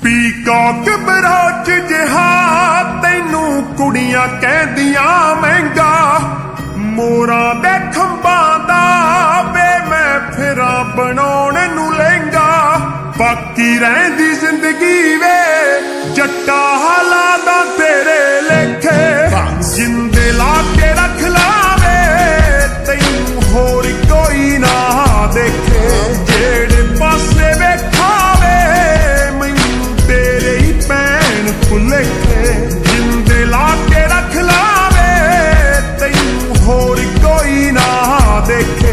Peacock बरोच जिहा तैनू कुड़ियां कहदियां महंगा मोरां दे खंबां दा वे मैं फिरां बनाउण नूं लहंगा बाकी रहिंदी जिंदगी वे जट्टा हालां तेरे लेखे जिंदे ला के रख लावे तैनू होर कोई ना देखे जेड़े पासे वेखावे मैनू तेरे ही भैन भुलेखे जिंदे ला के रख लावे तैनू होर कोई ना देखे।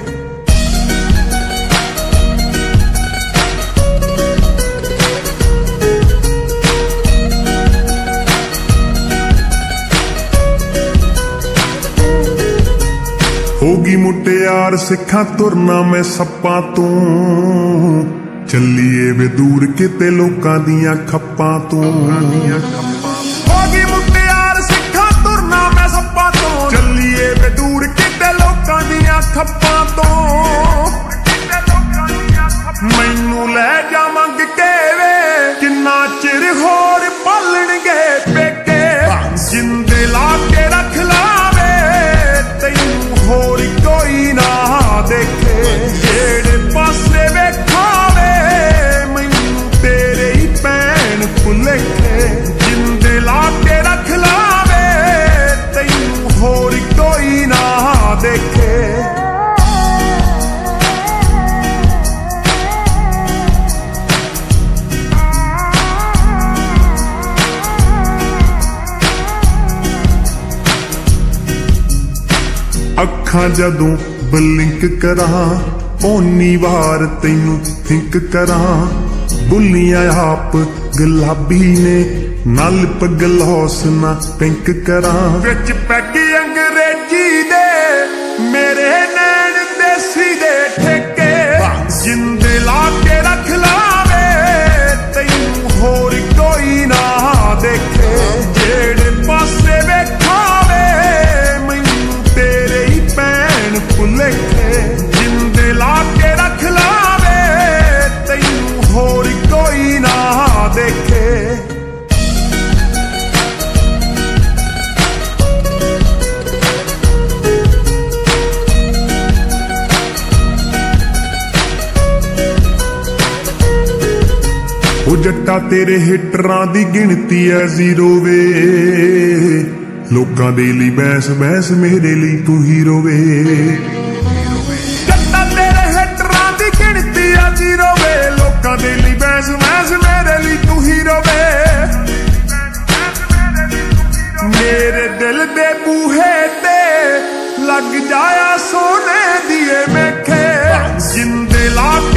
होगी मुटियार सिखा तुरना मैं सप्पा तू चलिए वे दूर किते लोकां दियां खप्पां तू होगी मुटियार सिखा तुरना मैं सप्पा तू चलिए वे दूर किते लोकां दियां खप्पां तू मैनू लै जा मंग के वे किन्ना चिर होर पालणगे पेके जिंदे ला के रख लावे तैनू होर कोई ना देखे जेड़े पासे वेखावे मैनू तेरे ही भैन भुलेखे जिंदे ला के रख लावे तैनू होर कोई ना देखे। अखां जदों बलिंक करा ओनी वार तैनू थिंक करा बुलियां आप गुलाबी ने नाल पगलौस ना पिंक करा विच पैगी अंग्रेजी दे मेरे नैन देसी दे ठेके जिंदे ला के रख लावे तैनू होर कोई ना देखे जेड़े पासे वेखावे भुलेखे जिंदे ला के रख लावे तैनू होर कोई ना देखे। ओ जट्टा तेरे हिटरां दी गिनती है जीरो वे लोकां दे लई बैस बैस मेरे लई तू हीरो वे जट्टा तेरे हिटरां दी गिनती आ जीरो वे लोकां दे लई बैस बैस मेरे लई तू हीरो वे मेरे दिल दे बूहे ते लग जाया सोने दिए मेखे जिंदे ला